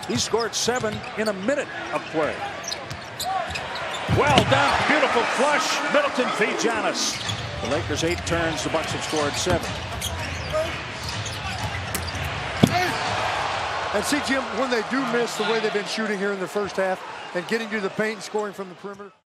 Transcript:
He scored 7 in a minute of play. Well done. Beautiful flush. Middleton feeds Giannis. The Lakers 8 turns. The Bucks have scored 7. And see, Jim, when they do miss the way they've been shooting here in the first half and getting to the paint and scoring from the perimeter.